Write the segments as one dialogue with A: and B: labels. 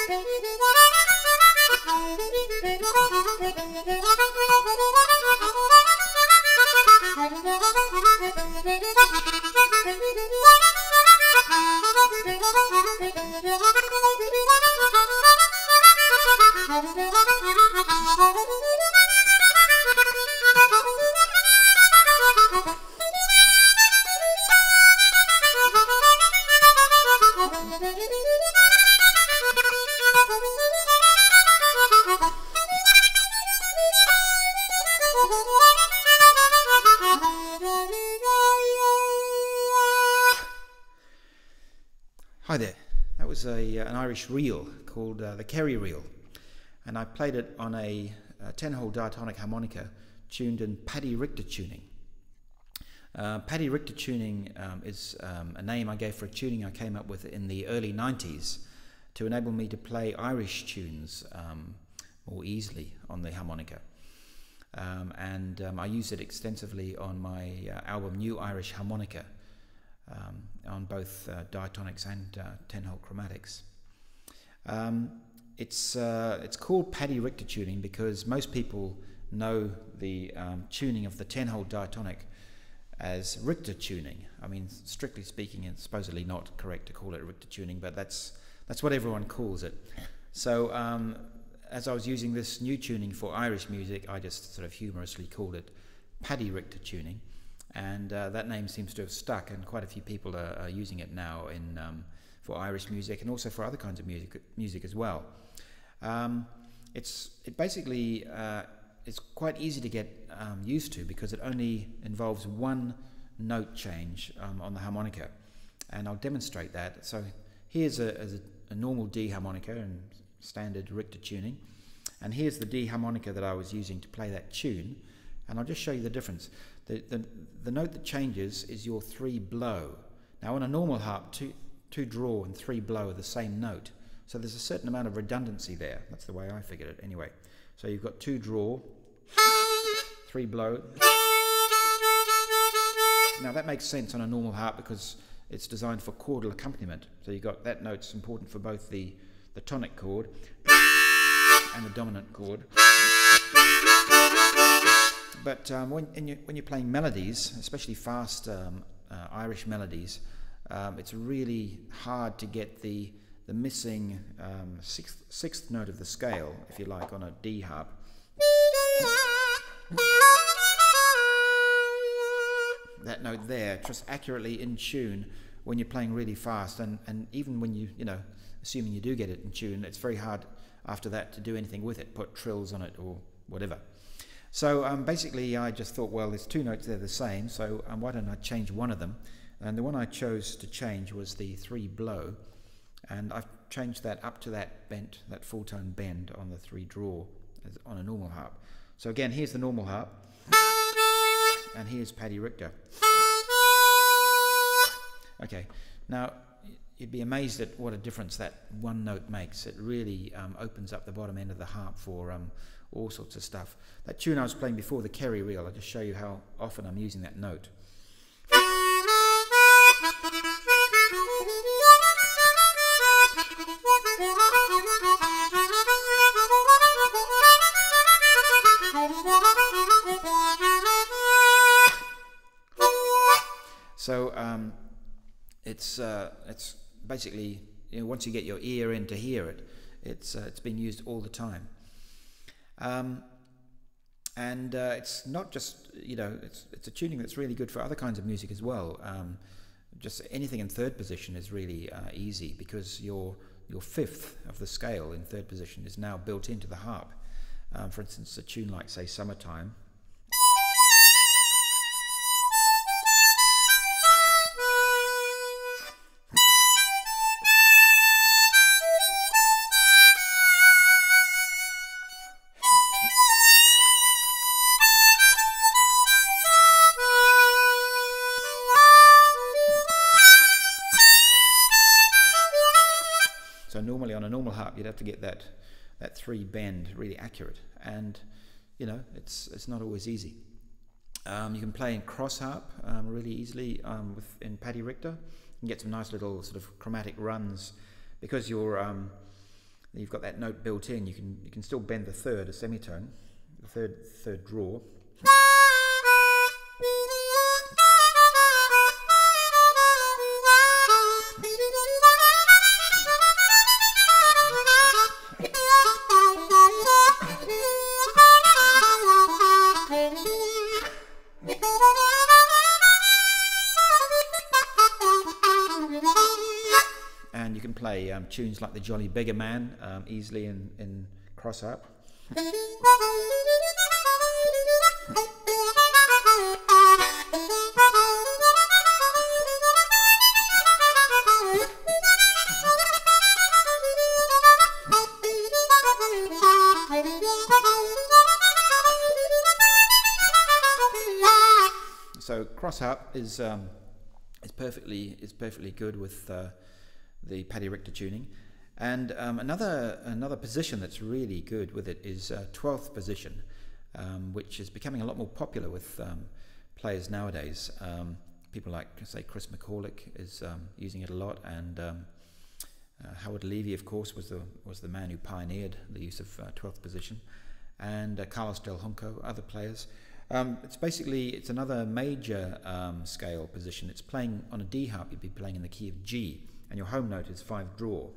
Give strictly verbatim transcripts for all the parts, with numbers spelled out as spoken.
A: Hi there, that was a, uh, an Irish reel called uh, the Kerry reel, and I played it on a ten hole diatonic harmonica tuned in Paddy Richter tuning. Uh, Paddy Richter tuning um, is um, a name I gave for a tuning I came up with in the early nineties to enable me to play Irish tunes um, more easily on the harmonica. Um, and um, I use it extensively on my uh, album New Irish Harmonica, um, on both uh, diatonics and uh, ten hole chromatics. Um, it's, uh, it's called Paddy Richter tuning because most people know the um, tuning of the ten hole diatonic as Richter tuning. I mean, strictly speaking, it's supposedly not correct to call it Richter tuning, but that's, that's what everyone calls it. So um, as I was using this new tuning for Irish music, I just sort of humorously called it Paddy Richter tuning, and uh, that name seems to have stuck, and quite a few people are, are using it now in um, for Irish music and also for other kinds of music music as well. Um, it's it basically uh, it's quite easy to get um, used to because it only involves one note change um, on the harmonica, and I'll demonstrate that. So here's a, a, a normal D harmonica and standard Richter tuning, and here's the D harmonica that I was using to play that tune, and I'll just show you the difference. The, the, the note that changes is your three blow. Now on a normal harp, two, two draw and three blow are the same note, so there's a certain amount of redundancy there. That's the way I figured it anyway. So you've got two draw, three blow. Now that makes sense on a normal harp because it's designed for chordal accompaniment, so you've got that note's important for both the the tonic chord and the dominant chord. But um, when, you, when you're playing melodies, especially fast um, uh, Irish melodies, um, it's really hard to get the, the missing um, sixth, sixth note of the scale, if you like, on a D harp. That note there, just accurately in tune when you're playing really fast, and, and even when you, you know, assuming you do get it in tune, it's very hard after that to do anything with it, put trills on it or whatever. So um, basically I just thought, well, there's two notes, they're the same, so um, why don't I change one of them? And the one I chose to change was the three blow, and I've changed that up to that bent, that full tone bend on the three draw as on a normal harp. So again, here's the normal harp, and here's Paddy Richter. Okay, now you'd be amazed at what a difference that one note makes. It really um, opens up the bottom end of the harp for um, all sorts of stuff. That tune I was playing before, the Kerry reel, I'll just show you how often I'm using that note. So um, it's uh, it's basically, you know, once you get your ear in to hear it, it's uh, it's being used all the time. Um, and uh, it's not just, you know, it's it's a tuning that's really good for other kinds of music as well. Um, just anything in third position is really uh, easy because your your fifth of the scale in third position is now built into the harp. Um, for instance, a tune like, say, Summertime. So normally on a normal harp you'd have to get that that three bend really accurate, and you know it's it's not always easy. Um, you can play in Cross Harp um, really easily um, with in Paddy Richter. You can get some nice little sort of chromatic runs because your um, you've got that note built in. You can you can still bend the third, a semitone, the third third draw. And you can play um, tunes like the Jolly Beggar Man um, easily in, in Cross Harp. So Cross Harp is um, is perfectly is perfectly good with uh, the Paddy Richter tuning, and um, another another position that's really good with it is uh, twelfth position, um, which is becoming a lot more popular with um, players nowadays. Um, people like, say, Chris McCorlick is um, using it a lot, and um, uh, Howard Levy, of course, was the was the man who pioneered the use of uh, twelfth position, and uh, Carlos Del Junco, other players. Um, it's basically, it's another major um, scale position. It's playing on a D harp, you'd be playing in the key of G, and your home note is five draw.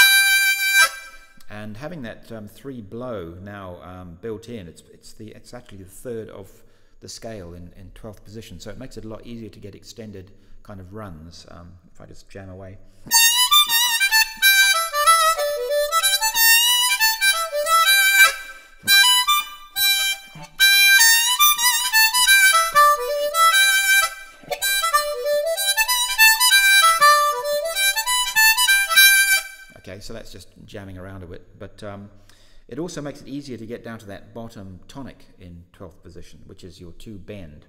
A: And having that um, three blow now um, built in, it's it's the it's actually the third of the scale in, in twelfth position, so it makes it a lot easier to get extended kind of runs. Um, if I just jam away. Okay, so that's just jamming around a bit, but um, it also makes it easier to get down to that bottom tonic in twelfth position, which is your two bend.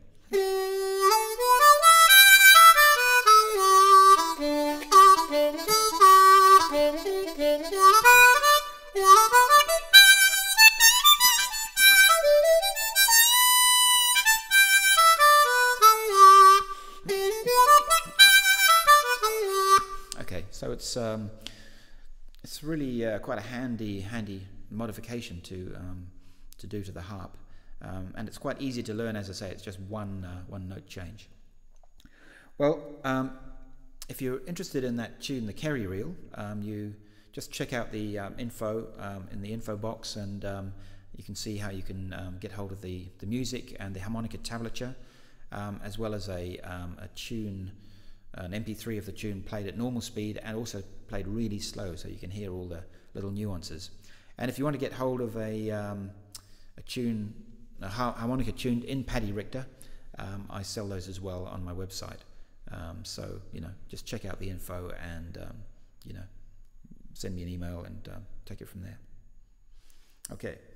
A: Okay, so it's um, it's really uh, quite a handy handy modification to um, to do to the harp, um, and it's quite easy to learn. As I say, it's just one uh, one note change. Well, um, if you're interested in that tune, the Kerry reel, um, you just check out the um, info um, in the info box, and um, you can see how you can um, get hold of the the music and the harmonica tablature, um, as well as a um, a tune. An M P three of the tune played at normal speed and also played really slow, so you can hear all the little nuances. And if you want to get hold of a, um, a tune, a harmonica tuned in Paddy Richter, um, I sell those as well on my website. Um, so, you know, just check out the info and, um, you know, send me an email and um, take it from there. Okay.